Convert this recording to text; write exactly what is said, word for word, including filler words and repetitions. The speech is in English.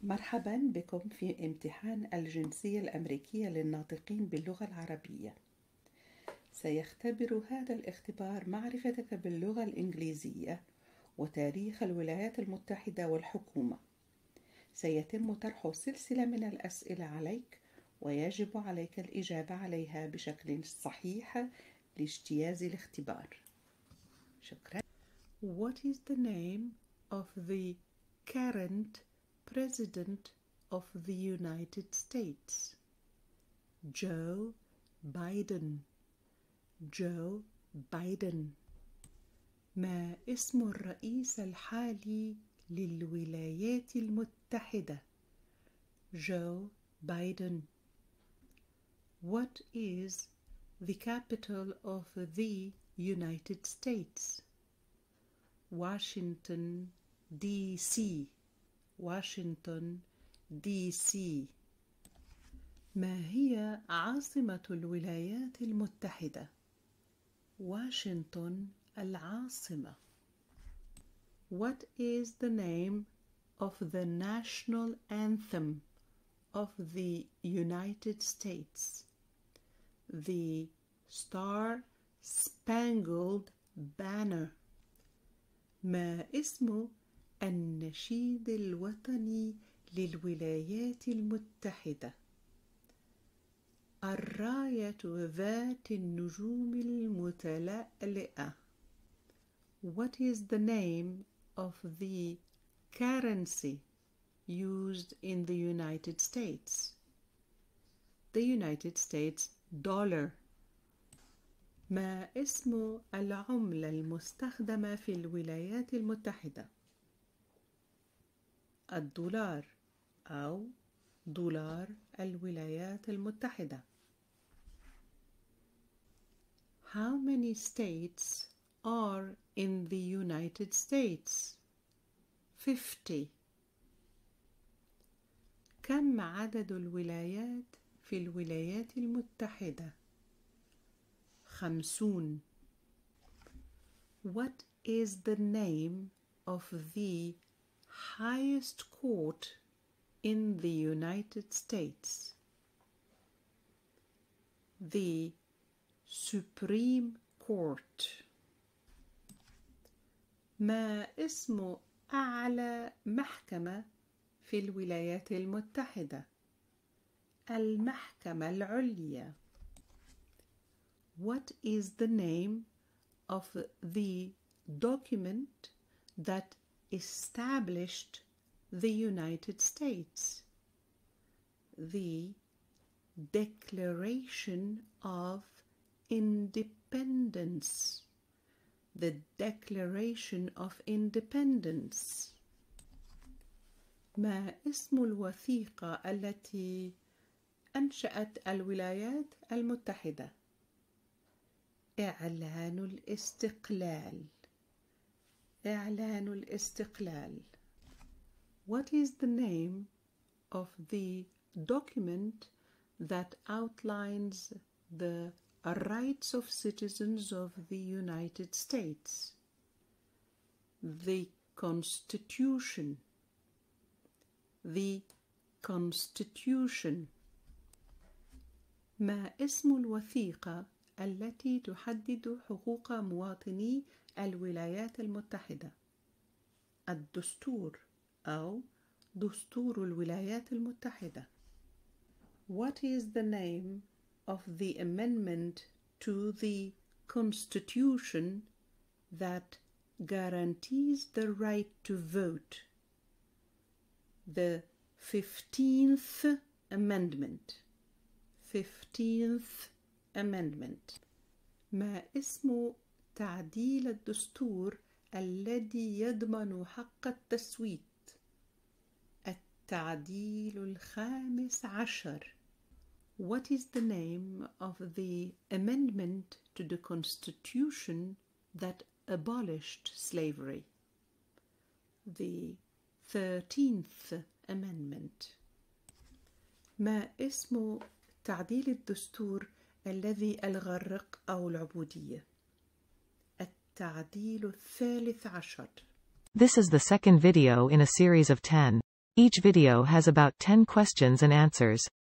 مرحبا بكم في امتحان الجنسية الأمريكية للناطقين باللغة العربية. سيختبر هذا الاختبار معرفتك باللغة الإنجليزية وتاريخ الولايات المتحدة والحكومة. سيتم طرح سلسلة من الأسئلة عليك، ويجب عليك الإجابة عليها بشكل صحيح لاجتياز الاختبار. شكرا. What is the name of the current President of the United States? Joe Biden. Joe Biden. ما اسم الرئيس الحالي للولايات المتحدة؟ Joe Biden. What is the capital of the United States? Washington, D C. Washington, D C. ما هي عاصمة الولايات المتحدة؟ واشنطن العاصمة. What is the name of the national anthem of the United States? The Star Spangled Banner. ما اسم النشيد الوطني للولايات المتحدة؟ الراية ذات النجوم المتلألئة. What is the name of the currency used in the United States? The United States dollar. ما اسم العملة المستخدمة في الولايات المتحدة؟ الدولار أو دولار الولايات المتحدة. How many states are in the United States? fifty. كم عدد الولايات في الولايات المتحدة؟ خمسون. What is the name of the highest court in the United States? The Supreme Court. ما اسم أعلى محكمة في الولايات المتحدة؟ المحكمة العليا. What is the name of the document that established the United States? The Declaration of Independence. The Declaration of Independence. ما اسم الوثيقة التي أنشأت الولايات المتحدة؟ إعلان الاستقلال. إعلان الاستقلال. What is the name of the document that outlines the rights of citizens of the United States? The Constitution. The Constitution. ما اسم الوثيقة التي تحدد حقوق مواطني الولايات المتحدة؟ الدستور أو دستور الولايات المتحدة. What is the name of the amendment to the Constitution that guarantees the right to vote? The fifteenth Amendment. fifteenth Amendment. ما اسم تعديل الدستور الذي يضمن حق التصويت؟ التعديل الخامس عشر. What is the name of the amendment to the Constitution that abolished slavery? The thirteenth Amendment. ما اسم تعديل الدستور الذي ألغى الرق أو العبودية؟ التعديل الثالث عشر. This is the second video in a series of ten. Each video has about ten questions and answers.